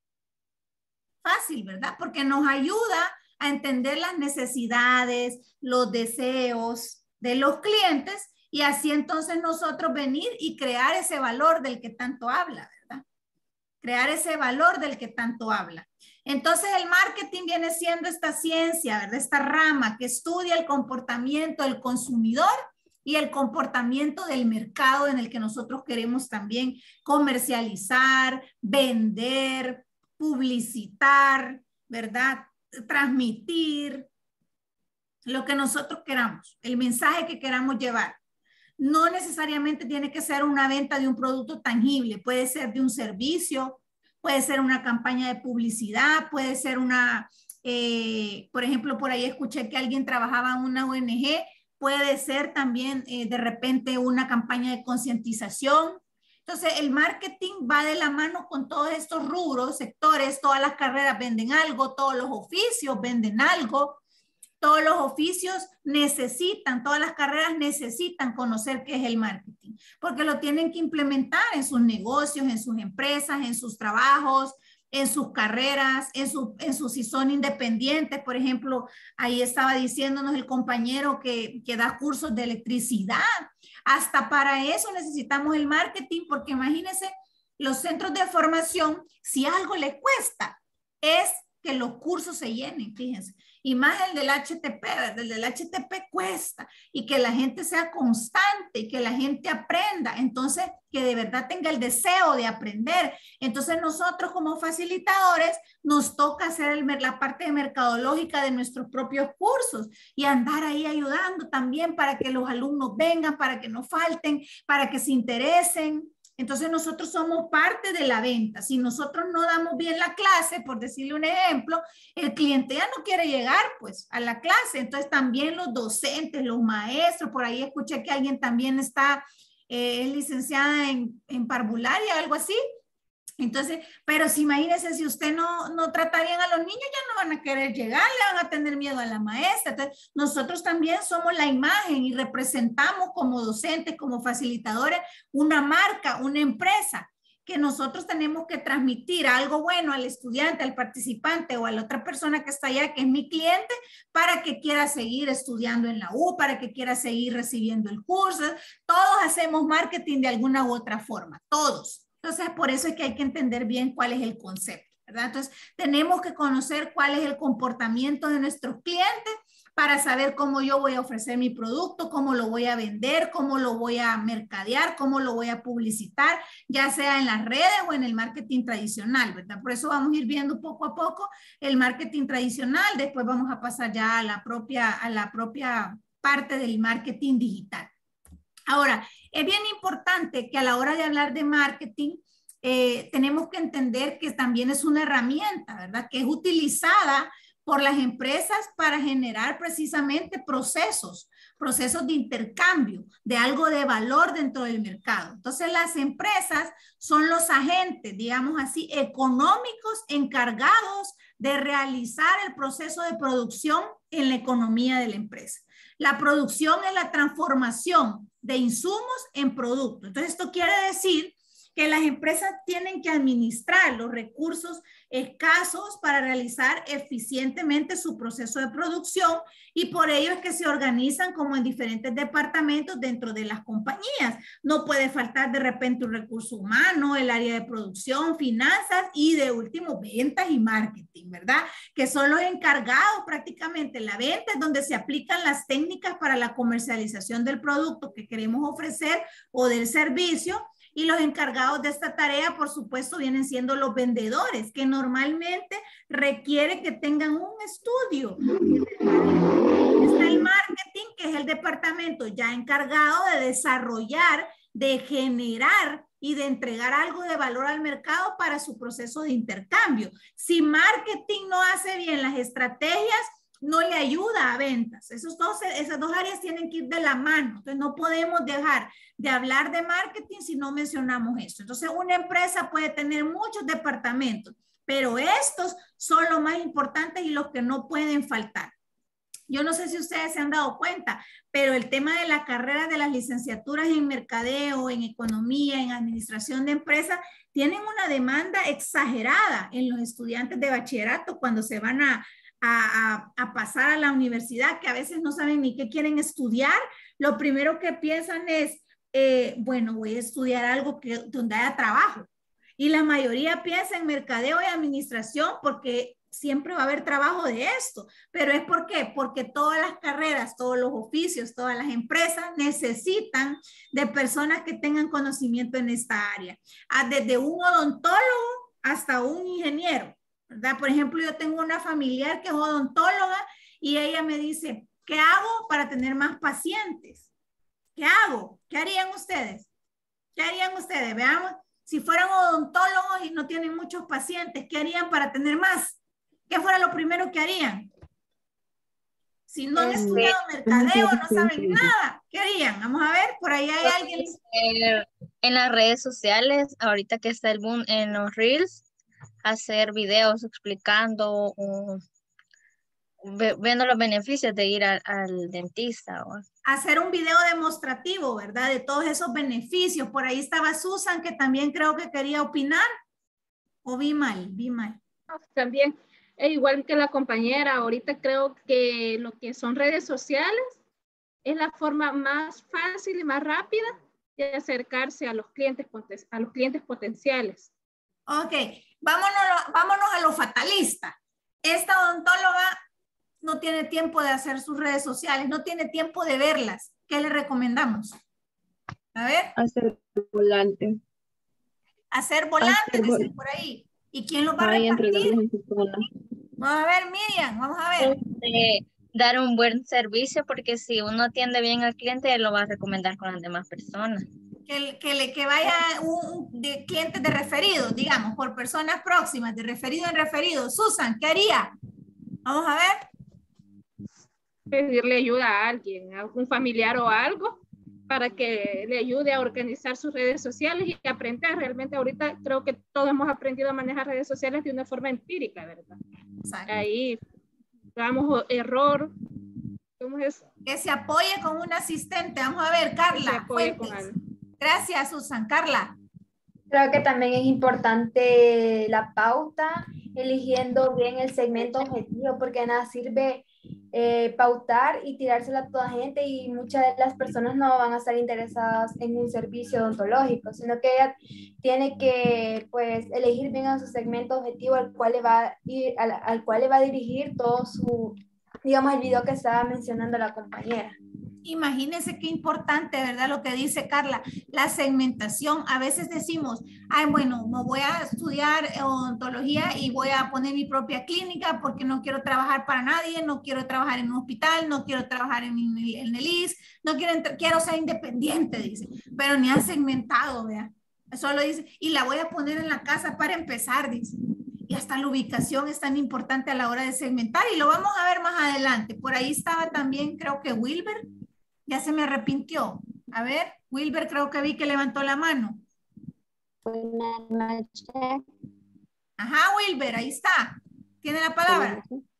Fácil, ¿verdad? Porque nos ayuda a entender las necesidades, los deseos de los clientes y así entonces nosotros venir y crear ese valor del que tanto habla, ¿verdad? Crear ese valor del que tanto habla. Entonces el marketing viene siendo esta ciencia, ¿verdad? Esta rama que estudia el comportamiento del consumidor y el comportamiento del mercado en el que nosotros queremos también comercializar, vender, publicitar, ¿verdad? Transmitir lo que nosotros queramos, el mensaje que queramos llevar. No necesariamente tiene que ser una venta de un producto tangible, puede ser de un servicio, puede ser una campaña de publicidad, puede ser una, eh, por ejemplo, por ahí escuché que alguien trabajaba en una O N G, puede ser también eh, de repente una campaña de concientización. Entonces, el marketing va de la mano con todos estos rubros, sectores, todas las carreras venden algo, todos los oficios venden algo, todos los oficios necesitan, todas las carreras necesitan conocer qué es el marketing, porque lo tienen que implementar en sus negocios, en sus empresas, en sus trabajos, en sus carreras, en su, en sus si son independientes. Por ejemplo, ahí estaba diciéndonos el compañero que, que da cursos de electricidad. Hasta para eso necesitamos el marketing, porque imagínense los centros de formación, si algo les cuesta, es que los cursos se llenen, fíjense. Y más el del H T P, el del H T P cuesta, y que la gente sea constante, y que la gente aprenda, entonces que de verdad tenga el deseo de aprender. Entonces nosotros como facilitadores nos toca hacer el, la parte mercadológica de nuestros propios cursos y andar ahí ayudando también para que los alumnos vengan, para que no falten, para que se interesen. Entonces nosotros somos parte de la venta. Si nosotros no damos bien la clase, por decirle un ejemplo, el cliente ya no quiere llegar pues a la clase. Entonces también los docentes, los maestros, por ahí escuché que alguien también está, eh, es licenciada en, en parvularia, algo así. Entonces, pero si imagínense, si usted no, no trata bien a los niños, ya no van a querer llegar, le van a tener miedo a la maestra. Entonces, nosotros también somos la imagen y representamos como docentes, como facilitadores, una marca, una empresa, que nosotros tenemos que transmitir algo bueno al estudiante, al participante o a la otra persona que está allá, que es mi cliente, para que quiera seguir estudiando en la U, para que quiera seguir recibiendo el curso. Todos hacemos marketing de alguna u otra forma, todos. Entonces, por eso es que hay que entender bien cuál es el concepto, ¿verdad? Entonces, tenemos que conocer cuál es el comportamiento de nuestros clientes para saber cómo yo voy a ofrecer mi producto, cómo lo voy a vender, cómo lo voy a mercadear, cómo lo voy a publicitar, ya sea en las redes o en el marketing tradicional, ¿verdad? Por eso vamos a ir viendo poco a poco el marketing tradicional, después vamos a pasar ya a la propia, a la propia parte del marketing digital. Ahora, es bien importante que a la hora de hablar de marketing, eh, tenemos que entender que también es una herramienta, ¿verdad? Que es utilizada por las empresas para generar precisamente procesos, procesos de intercambio, de algo de valor dentro del mercado. Entonces, las empresas son los agentes, digamos así, económicos encargados de realizar el proceso de producción en la economía de la empresa. La producción es la transformación de insumos en productos. Entonces, esto quiere decir que las empresas tienen que administrar los recursos escasos para realizar eficientemente su proceso de producción, y por ello es que se organizan como en diferentes departamentos dentro de las compañías. No puede faltar de repente un recurso humano, el área de producción, finanzas y de último ventas y marketing, ¿verdad? Que son los encargados prácticamente. La venta es donde se aplican las técnicas para la comercialización del producto que queremos ofrecer o del servicio. Y los encargados de esta tarea, por supuesto, vienen siendo los vendedores, que normalmente requiere que tengan un estudio. Está el marketing, que es el departamento ya encargado de desarrollar, de generar y de entregar algo de valor al mercado para su proceso de intercambio. Si marketing no hace bien las estrategias, no le ayuda a ventas. Esos dos, esas dos áreas tienen que ir de la mano. Entonces no podemos dejar de hablar de marketing si no mencionamos esto. Entonces una empresa puede tener muchos departamentos, pero estos son los más importantes y los que no pueden faltar. Yo no sé si ustedes se han dado cuenta, pero el tema de la carrera de las licenciaturas en mercadeo, en economía, en administración de empresas, tienen una demanda exagerada en los estudiantes de bachillerato cuando se van a, a, a pasar a la universidad, que a veces no saben ni qué quieren estudiar. Lo primero que piensan es, eh, bueno, voy a estudiar algo que, donde haya trabajo. Y la mayoría piensa en mercadeo y administración porque siempre va a haber trabajo de esto. ¿Pero es por qué? Porque todas las carreras, todos los oficios, todas las empresas necesitan de personas que tengan conocimiento en esta área. Desde un odontólogo hasta un ingeniero, ¿verdad? Por ejemplo, yo tengo una familiar que es odontóloga y ella me dice, ¿qué hago para tener más pacientes? ¿Qué hago? ¿Qué harían ustedes? ¿Qué harían ustedes? Veamos, si fueran odontólogos y no tienen muchos pacientes, ¿qué harían para tener más? ¿Qué fuera lo primero que harían? Si no han estudiado mercadeo, no saben nada, ¿qué harían? Vamos a ver, por ahí hay alguien. En las redes sociales, ahorita que está el boom en los Reels, hacer videos explicando o viendo los beneficios de ir al, al dentista. ¿O? Hacer un video demostrativo, ¿verdad? De todos esos beneficios. Por ahí estaba Susan, que también creo que quería opinar. ¿O vi mal? Vi mal. También. E igual que la compañera, ahorita creo que lo que son redes sociales es la forma más fácil y más rápida de acercarse a los clientes, a los clientes potenciales. Ok, vámonos, vámonos a lo fatalista. Esta odontóloga no tiene tiempo de hacer sus redes sociales, no tiene tiempo de verlas. ¿Qué le recomendamos? A ver. Hacer volante. Hacer volantes, Hacer vol dicen por ahí. ¿Y quién los va Ay, a repartir? Vamos a ver, Miriam, vamos a ver. Este, dar un buen servicio, porque si uno atiende bien al cliente, él lo va a recomendar con las demás personas. Que, que, le, que vaya un, un de clientes de referidos, digamos, por personas próximas, de referido en referido. Susan, ¿qué haría? Vamos a ver. Pedirle ayuda a alguien, a algún familiar o algo, para que le ayude a organizar sus redes sociales y aprender. Realmente ahorita creo que todos hemos aprendido a manejar redes sociales de una forma empírica, ¿verdad? Exacto. Ahí damos error. ¿Cómo es eso? Que se apoye con un asistente. Vamos a ver, Carla. Gracias, Susan. Carla. Creo que también es importante la pauta, eligiendo bien el segmento objetivo, porque nada sirve eh, pautar y tirársela a toda gente y muchas de las personas no van a estar interesadas en un servicio odontológico, sino que ella tiene que pues elegir bien a su segmento objetivo al cual le va a ir, al, al cual le va a dirigir todo su, digamos, el video que estaba mencionando la compañera. Imagínense qué importante, ¿verdad? Lo que dice Carla, la segmentación. A veces decimos, ay, bueno, me voy a estudiar odontología y voy a poner mi propia clínica porque no quiero trabajar para nadie, no quiero trabajar en un hospital, no quiero trabajar en, en el I S, no quiero, quiero ser independiente, dice, pero ni ha segmentado, ¿verdad? Solo dice, y la voy a poner en la casa para empezar, dice. Y hasta la ubicación es tan importante a la hora de segmentar y lo vamos a ver más adelante. Por ahí estaba también, creo que Wilber. Ya se me arrepintió. A ver, Wilber, creo que vi que levantó la mano. Buenas noches. Ajá, Wilber, ahí está. Tiene la palabra.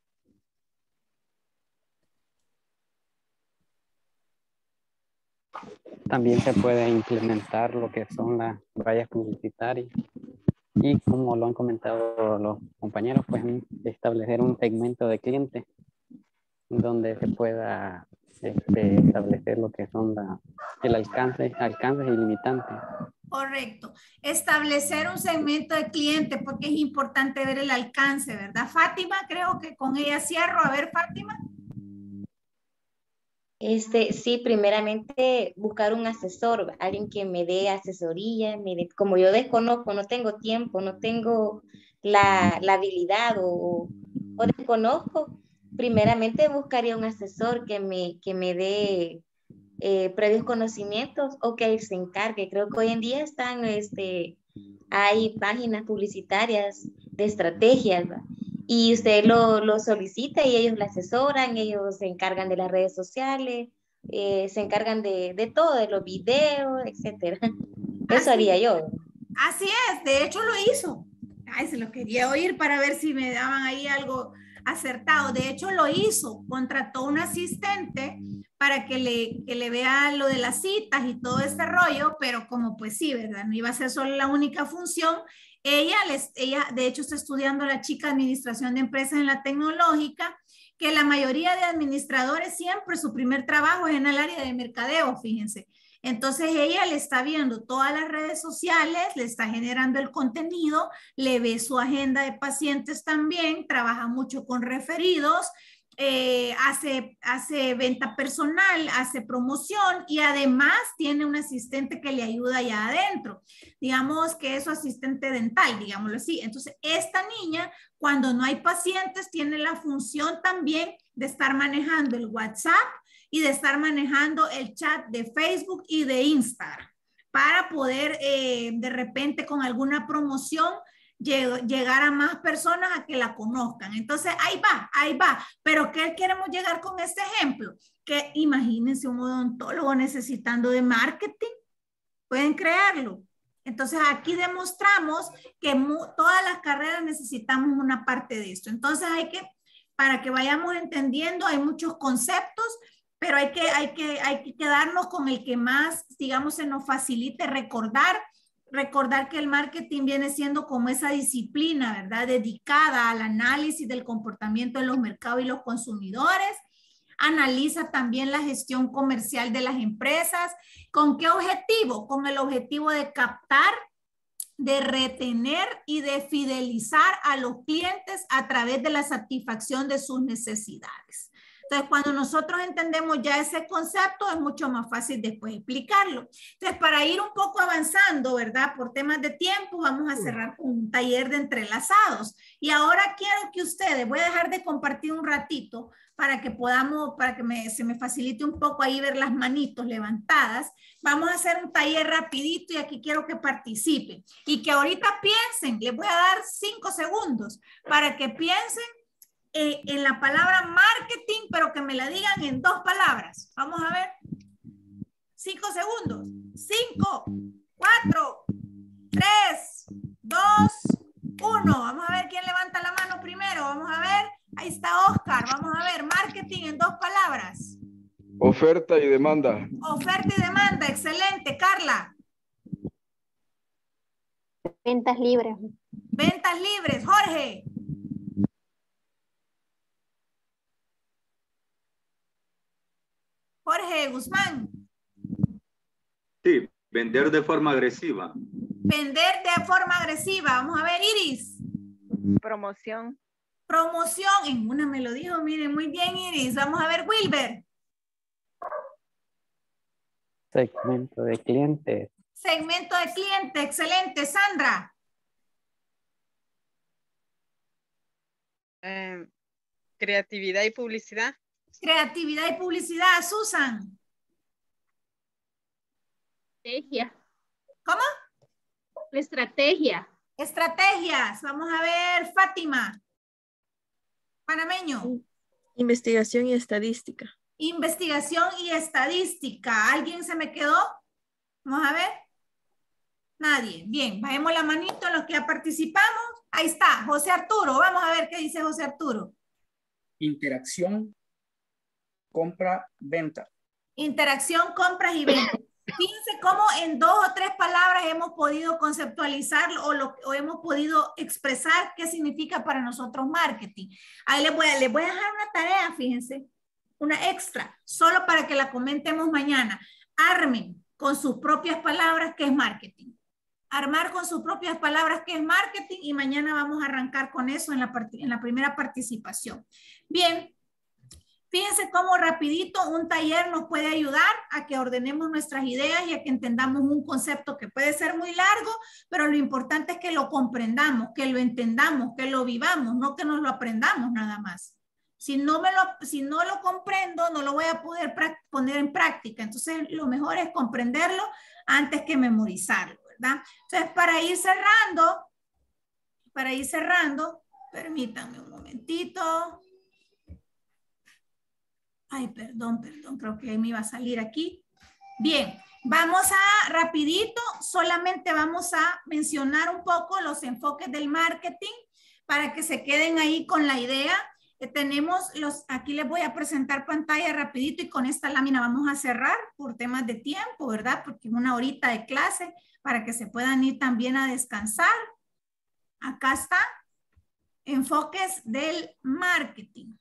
También se puede implementar lo que son las vallas publicitarias. Y como lo han comentado los compañeros, pues establecer un segmento de clientes donde se pueda Este, establecer lo que son la, el alcance, alcances ilimitantes. Correcto. Establecer un segmento de cliente porque es importante ver el alcance, ¿verdad? Fátima, creo que con ella cierro. A ver, Fátima. Este, sí, primeramente buscar un asesor, alguien que me dé asesoría, me dé, como yo desconozco, no tengo tiempo, no tengo la, la habilidad o, o desconozco, primeramente buscaría un asesor que me, que me dé eh, previos conocimientos o que él se encargue. Creo que hoy en día están, este, hay páginas publicitarias de estrategias, ¿va? y usted lo, lo solicita y ellos le asesoran, ellos se encargan de las redes sociales, eh, se encargan de, de todo, de los videos, etcétera. Eso Así, haría yo. Así es, de hecho lo hizo. Ay, se lo quería oír para ver si me daban ahí algo acertado. De hecho lo hizo, contrató un asistente para que le, que le vea lo de las citas y todo este rollo, pero como pues sí, ¿verdad? No iba a ser solo la única función. Ella, les, ella de hecho está estudiando la chica administración de empresas en la tecnológica, que la mayoría de administradores siempre su primer trabajo es en el área de mercadeo, fíjense. Entonces ella le está viendo todas las redes sociales, le está generando el contenido, le ve su agenda de pacientes también, trabaja mucho con referidos, eh, hace, hace venta personal, hace promoción y además tiene un asistente que le ayuda allá adentro. Digamos que es su asistente dental, digámoslo así. Entonces esta niña, cuando no hay pacientes, tiene la función también de estar manejando el WhatsApp y de estar manejando el chat de Facebook y de Instagram para poder eh, de repente con alguna promoción lleg llegar a más personas a que la conozcan. Entonces ahí va, ahí va. Pero ¿qué queremos llegar con este ejemplo? Que imagínense un odontólogo necesitando de marketing. ¿Pueden creerlo? Entonces aquí demostramos que todas las carreras necesitamos una parte de esto. Entonces hay que, para que vayamos entendiendo, hay muchos conceptos, pero hay que, hay que, hay que quedarnos con el que más, digamos, se nos facilite recordar, recordar que el marketing viene siendo como esa disciplina, ¿verdad? Dedicada al análisis del comportamiento de los mercados y los consumidores. Analiza también la gestión comercial de las empresas. ¿Con qué objetivo? Con el objetivo de captar, de retener y de fidelizar a los clientes a través de la satisfacción de sus necesidades. Entonces, cuando nosotros entendemos ya ese concepto, es mucho más fácil después explicarlo. Entonces, para ir un poco avanzando, ¿verdad? Por temas de tiempo, vamos a cerrar con un taller de entrelazados. Y ahora quiero que ustedes, voy a dejar de compartir un ratito para que podamos, para que me, se me facilite un poco ahí ver las manitos levantadas. Vamos a hacer un taller rapidito y aquí quiero que participen. Y que ahorita piensen, les voy a dar cinco segundos para que piensen Eh, en la palabra marketing, pero que me la digan en dos palabras. Vamos a ver. Cinco segundos. Cinco, cuatro, tres, dos, uno. Vamos a ver quién levanta la mano primero. Vamos a ver. Ahí está Oscar. Vamos a ver. Marketing en dos palabras. Oferta y demanda. Oferta y demanda. Excelente. Carla. Ventas libres. Ventas libres. Jorge. Jorge Guzmán. Sí, vender de forma agresiva. Vender de forma agresiva. Vamos a ver, Iris. Promoción. Promoción. En una me lo dijo, miren, muy bien, Iris. Vamos a ver, Wilber. Segmento de clientes. Segmento de cliente. Excelente. Sandra. Eh, creatividad y publicidad. Creatividad y publicidad. Susan. Estrategia. ¿Cómo? Estrategia. Estrategias. Vamos a ver, Fátima. Panameño. Investigación y estadística. Investigación y estadística. ¿Alguien se me quedó? Vamos a ver. Nadie. Bien, bajemos la manito los que ya participamos. Ahí está, José Arturo. Vamos a ver qué dice José Arturo. Interacción, compra, venta. Interacción, compras y ventas. Fíjense cómo en dos o tres palabras hemos podido conceptualizarlo o, lo, o hemos podido expresar qué significa para nosotros marketing. Ahí les voy, a, les voy a dejar una tarea, fíjense, una extra, solo para que la comentemos mañana. Armen con sus propias palabras qué es marketing. Armar con sus propias palabras qué es marketing y mañana vamos a arrancar con eso en la, en la primera participación. Bien. Fíjense cómo rapidito un taller nos puede ayudar a que ordenemos nuestras ideas y a que entendamos un concepto que puede ser muy largo, pero lo importante es que lo comprendamos, que lo entendamos, que lo vivamos, no que nos lo aprendamos nada más. Si no, me lo, si no lo comprendo, no lo voy a poder poner en práctica. Entonces, lo mejor es comprenderlo antes que memorizarlo, ¿verdad? Entonces, para ir cerrando, para ir cerrando, Permítanme un momentito. Ay, perdón, perdón, creo que me iba a salir aquí. Bien, vamos a rapidito, solamente vamos a mencionar un poco los enfoques del marketing para que se queden ahí con la idea. Que tenemos los, aquí les voy a presentar pantalla rapidito y con esta lámina vamos a cerrar por temas de tiempo, ¿verdad? Porque es una horita de clase para que se puedan ir también a descansar. Acá está, enfoques del marketing.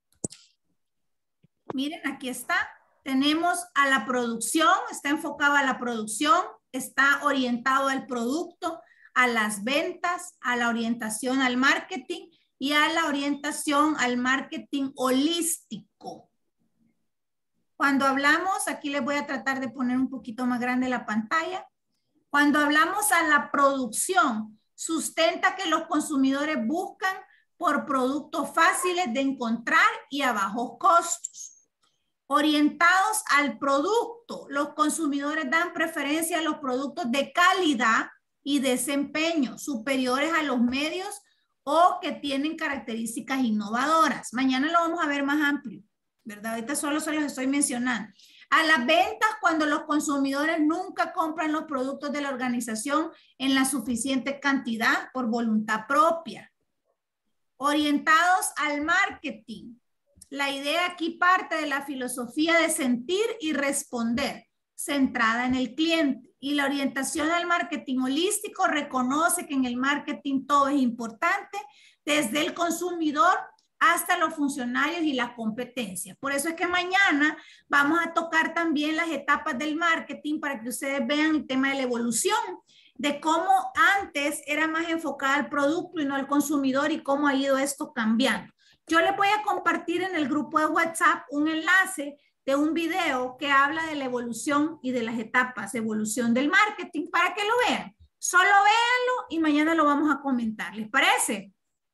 Miren, aquí está. Tenemos a la producción, está enfocado a la producción, está orientado al producto, a las ventas, a la orientación al marketing y a la orientación al marketing holístico. Cuando hablamos, aquí les voy a tratar de poner un poquito más grande la pantalla. Cuando hablamos a la producción, sustenta que los consumidores buscan por productos fáciles de encontrar y a bajos costos. Orientados al producto, los consumidores dan preferencia a los productos de calidad y desempeño superiores a los medios o que tienen características innovadoras. Mañana lo vamos a ver más amplio, ¿verdad? Ahorita solo se los estoy mencionando. A las ventas, cuando los consumidores nunca compran los productos de la organización en la suficiente cantidad por voluntad propia. Orientados al marketing. La idea aquí parte de la filosofía de sentir y responder, centrada en el cliente. Y la orientación al marketing holístico reconoce que en el marketing todo es importante, desde el consumidor hasta los funcionarios y la competencia. Por eso es que mañana vamos a tocar también las etapas del marketing para que ustedes vean el tema de la evolución, de cómo antes era más enfocada al producto y no al consumidor y cómo ha ido esto cambiando. Yo les voy a compartir en el grupo de WhatsApp un enlace de un video que habla de la evolución y de las etapas de evolución del marketing para que lo vean. Solo véanlo y mañana lo vamos a comentar. ¿Les parece?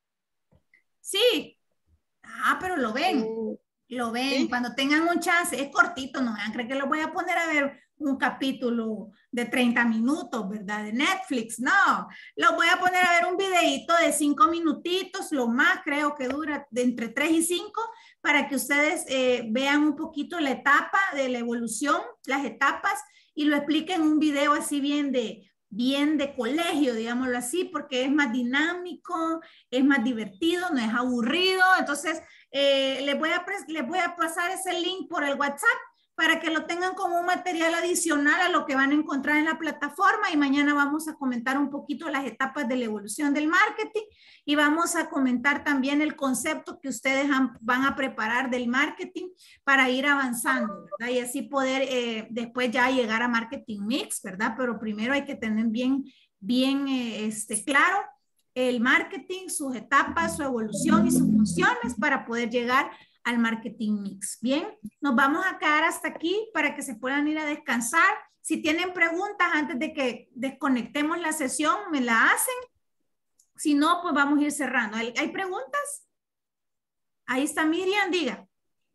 Sí. Ah, pero lo ven. Lo ven. Sí. Cuando tengan un chance. Es cortito, no vean. Creo que lo voy a poner a ver un capítulo de treinta minutos, ¿verdad? De Netflix. No. Lo voy a poner a ver un videito de cinco minutitos. Lo más creo que dura de entre tres y cinco para que ustedes eh, vean un poquito la etapa de la evolución, las etapas y lo expliquen en un video así bien de... bien de colegio, digámoslo así, porque es más dinámico, es más divertido, no es aburrido. Entonces, eh, les, voy a les voy a pasar ese link por el WhatsApp para que lo tengan como un material adicional a lo que van a encontrar en la plataforma y mañana vamos a comentar un poquito las etapas de la evolución del marketing y vamos a comentar también el concepto que ustedes han, van a preparar del marketing para ir avanzando, ¿verdad? Y así poder eh, después ya llegar a marketing mix, ¿verdad? Pero primero hay que tener bien, bien eh, este, claro el marketing, sus etapas, su evolución y sus funciones para poder llegar al marketing mix. Bien, nos vamos a quedar hasta aquí para que se puedan ir a descansar. Si tienen preguntas antes de que desconectemos la sesión, me la hacen. Si no, pues vamos a ir cerrando. ¿Hay, ¿hay preguntas? Ahí está Miriam, diga.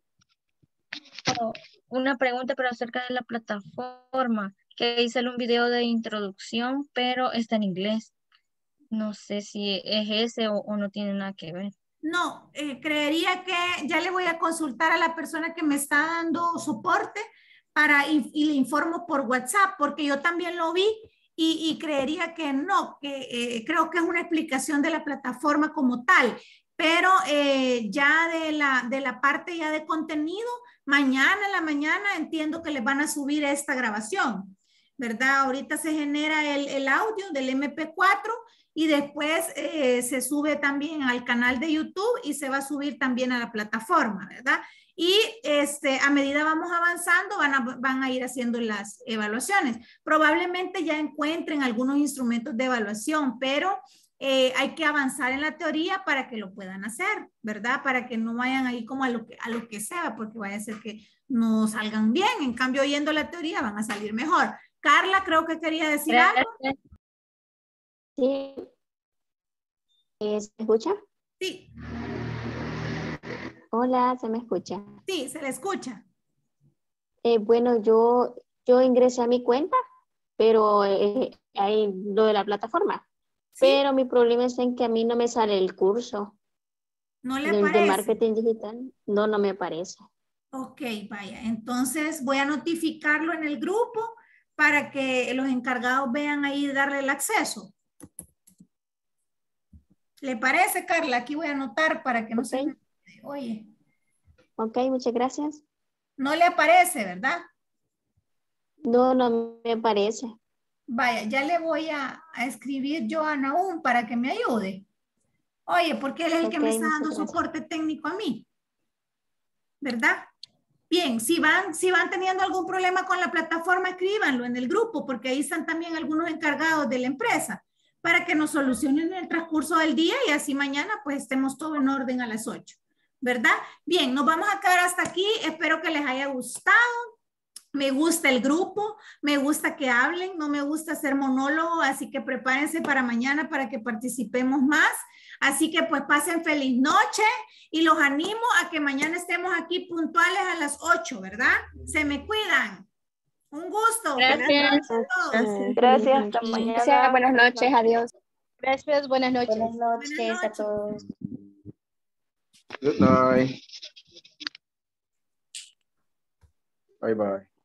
Oh, una pregunta, pero acerca de la plataforma, que hice un video de introducción, pero está en inglés. No sé si es ese o, o no tiene nada que ver. No, eh, creería que ya le voy a consultar a la persona que me está dando soporte para, y, y le informo por WhatsApp, porque yo también lo vi y, y creería que no, que eh, creo que es una explicación de la plataforma como tal, pero eh, ya de la, de la parte ya de contenido, mañana en la mañana entiendo que les van a subir esta grabación, ¿verdad? Ahorita se genera el, el audio del eme pe cuatro y después eh, se sube también al canal de YouTube y se va a subir también a la plataforma, ¿verdad? Y este, a medida vamos avanzando, van a, van a ir haciendo las evaluaciones. Probablemente ya encuentren algunos instrumentos de evaluación, pero eh, hay que avanzar en la teoría para que lo puedan hacer, ¿verdad? Para que no vayan ahí como a lo que, a lo que sea, porque vaya a ser que no salgan bien. En cambio, oyendo la teoría van a salir mejor. Carla, creo que quería decir Gracias. algo. Sí. ¿Se escucha? Sí. Hola, ¿se me escucha? Sí, se le escucha. Eh, bueno, yo, yo ingresé a mi cuenta, pero eh, hay lo de la plataforma. Pero mi problema es en que a mí no me sale el curso. ¿No le Del de aparece? marketing digital. No, no me aparece. Ok, vaya. Entonces voy a notificarlo en el grupo para que los encargados vean ahí darle el acceso. ¿Le parece, Carla? Aquí voy a anotar para que no Ok. se me... Oye. Ok, muchas gracias. No le aparece, ¿verdad? No, no me aparece. Vaya, ya le voy a, a escribir yo a Nahum para que me ayude. Oye, porque él es el que Ok, me está muchas dando gracias. soporte técnico a mí. ¿Verdad? Bien, si van, si van teniendo algún problema con la plataforma, escríbanlo en el grupo, porque ahí están también algunos encargados de la empresa, para que nos solucionen en el transcurso del día y así mañana pues estemos todo en orden a las ocho. ¿Verdad? Bien, nos vamos a quedar hasta aquí. Espero que les haya gustado. Me gusta el grupo, me gusta que hablen, no me gusta hacer monólogo, así que prepárense para mañana para que participemos más. Así que pues pasen feliz noche y los animo a que mañana estemos aquí puntuales a las ocho, ¿verdad? Se me cuidan. Un gusto. Gracias. A todos. Gracias, hasta Gracias, mañana. buenas noches, adiós. Gracias, buenas noches. Buenas noches, Buenas a todos. Good night. Bye bye.